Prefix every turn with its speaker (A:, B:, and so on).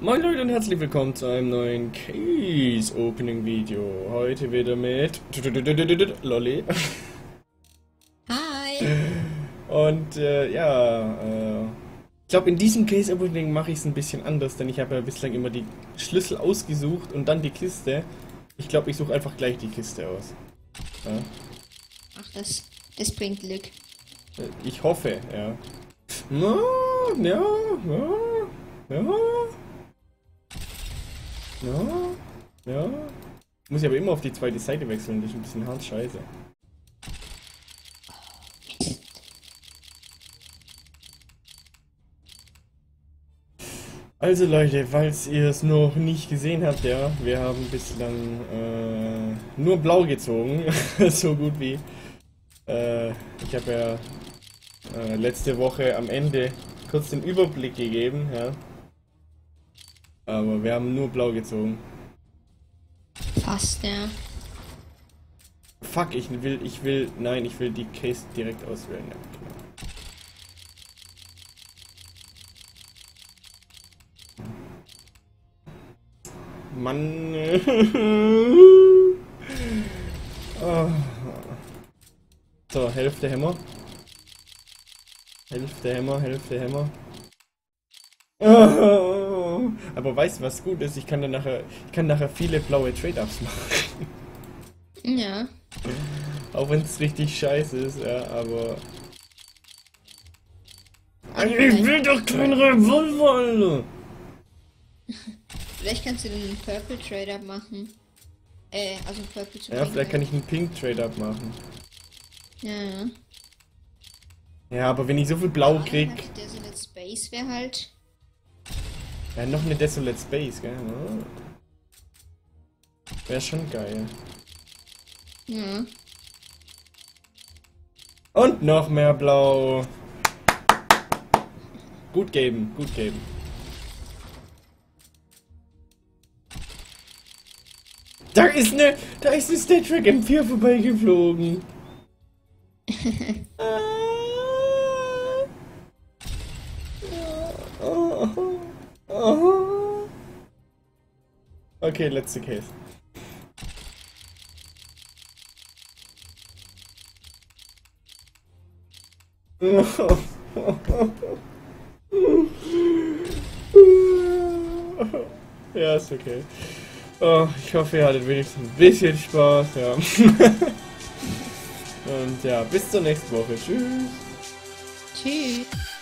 A: Moin Leute und herzlich willkommen zu einem neuen Case Opening Video. Heute wieder mit Lolli.
B: Hi!
A: Und ich glaube in diesem Case Opening mache ich es ein bisschen anders, denn ich habe ja bislang immer die Schlüssel ausgesucht und dann die Kiste. Ich glaube, ich suche einfach gleich die Kiste aus. Ja.
B: Ach, das bringt Glück.
A: Ich hoffe, ja. No, ja, ja, ja. Ja, ja. Muss ich aber immer auf die zweite Seite wechseln, das ist ein bisschen hart scheiße. Also Leute, falls ihr es noch nicht gesehen habt, ja, wir haben bislang nur blau gezogen, so gut wie. Ich habe ja letzte Woche am Ende kurz den Überblick gegeben, ja. Aber wir haben nur blau gezogen.
B: Fast, ja.
A: Fuck, ich will die Case direkt auswählen, ja, genau. Mann. Oh. So, Hälfte Hämmer. Hälfte Hämmer, Hälfte Hämmer. Oh. Aber weißt du, was gut ist? Ich kann nachher viele blaue Trade-Ups machen.
B: Ja.
A: Auch wenn es richtig scheiße ist, ja, aber... Ich will doch kein Revolver, Alter!
B: Vielleicht kannst du den Purple Trade-Up machen. Also Purple zu
A: Ja, vielleicht kann ich einen Pink Trade-Up machen.
B: Ja.
A: Ja, aber wenn ich so viel Blau krieg...
B: Der Desolate Space wäre halt...
A: Ja, noch eine Desolate Space, gell? Ja. Wäre schon geil.
B: Ja.
A: Und noch mehr Blau. Gut geben, gut geben. Da ist eine Star Trek M4 vorbeigeflogen. Okay, letzte Case. Ja, ist okay. Oh, ich hoffe, ihr hattet wenigstens ein bisschen Spaß, ja. Und ja, bis zur nächsten Woche. Tschüss.
B: Tschüss.